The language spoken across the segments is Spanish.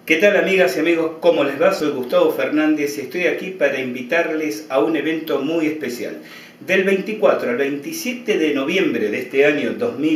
¿Qué tal, amigas y amigos? ¿Cómo les va? Soy Gustavo Fernández y estoy aquí para invitarles a un evento muy especial. Del 24 al 27 de noviembre de este año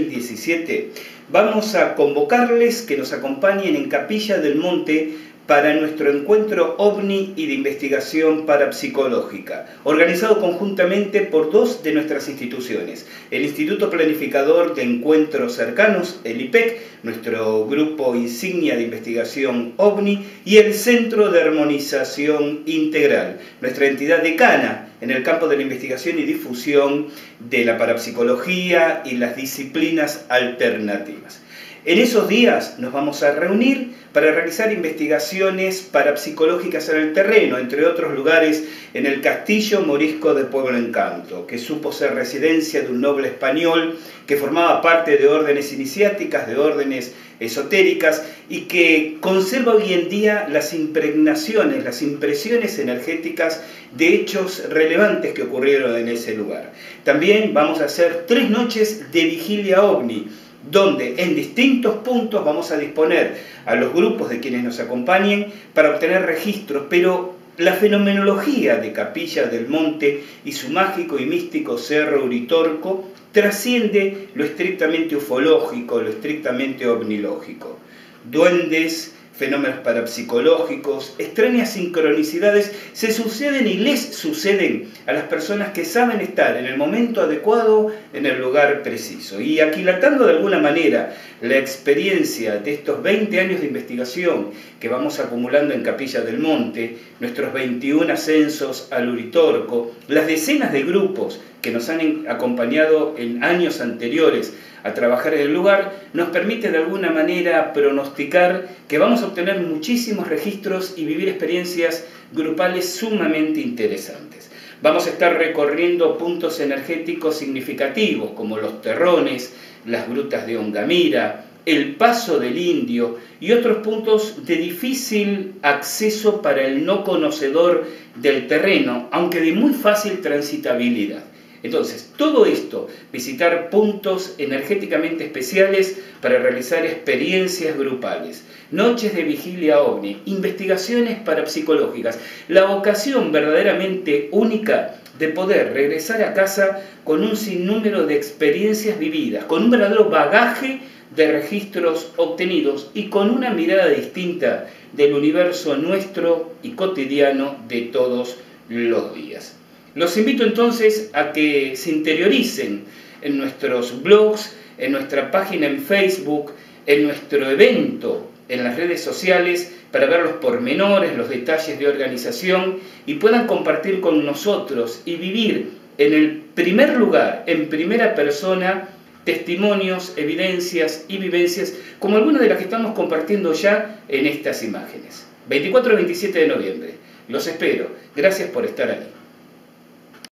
2017 vamos a convocarles que nos acompañen en Capilla del Monte para nuestro encuentro OVNI y de investigación parapsicológica, organizado conjuntamente por dos de nuestras instituciones, el Instituto Planificador de Encuentros Cercanos, el IPEC, nuestro grupo insignia de investigación OVNI, y el Centro de Armonización Integral, nuestra entidad decana en el campo de la investigación y difusión de la parapsicología y las disciplinas alternativas. En esos días nos vamos a reunir para realizar investigaciones parapsicológicas en el terreno, entre otros lugares en el Castillo Morisco de Pueblo Encanto, que supo ser residencia de un noble español que formaba parte de órdenes iniciáticas, de órdenes esotéricas, y que conserva hoy en día las impregnaciones, las impresiones energéticas de hechos relevantes que ocurrieron en ese lugar. También vamos a hacer 3 noches de vigilia OVNI, donde en distintos puntos vamos a disponer a los grupos de quienes nos acompañen para obtener registros, pero la fenomenología de Capilla del Monte y su mágico y místico Cerro Uritorco trasciende lo estrictamente ufológico, lo estrictamente ovnilógico. Duendes, fenómenos parapsicológicos, extrañas sincronicidades se suceden y les suceden a las personas que saben estar en el momento adecuado, en el lugar preciso. Y aquilatando de alguna manera la experiencia de estos 20 años de investigación que vamos acumulando en Capilla del Monte, nuestros 21 ascensos al Uritorco, las decenas de grupos que nos han acompañado en años anteriores a trabajar en el lugar, nos permite de alguna manera pronosticar que vamos a obtener muchísimos registros y vivir experiencias grupales sumamente interesantes. Vamos a estar recorriendo puntos energéticos significativos como los Terrones, las grutas de Ongamira, el Paso del Indio y otros puntos de difícil acceso para el no conocedor del terreno, aunque de muy fácil transitabilidad. Entonces, todo esto, visitar puntos energéticamente especiales para realizar experiencias grupales, noches de vigilia OVNI, investigaciones parapsicológicas, la ocasión verdaderamente única de poder regresar a casa con un sinnúmero de experiencias vividas, con un verdadero bagaje de registros obtenidos y con una mirada distinta del universo nuestro y cotidiano de todos los días. Los invito entonces a que se interioricen en nuestros blogs, en nuestra página en Facebook, en nuestro evento en las redes sociales para ver los pormenores, los detalles de organización y puedan compartir con nosotros y vivir en el primer lugar, en primera persona, testimonios, evidencias y vivencias como algunas de las que estamos compartiendo ya en estas imágenes. 24 y 27 de noviembre. Los espero. Gracias por estar ahí.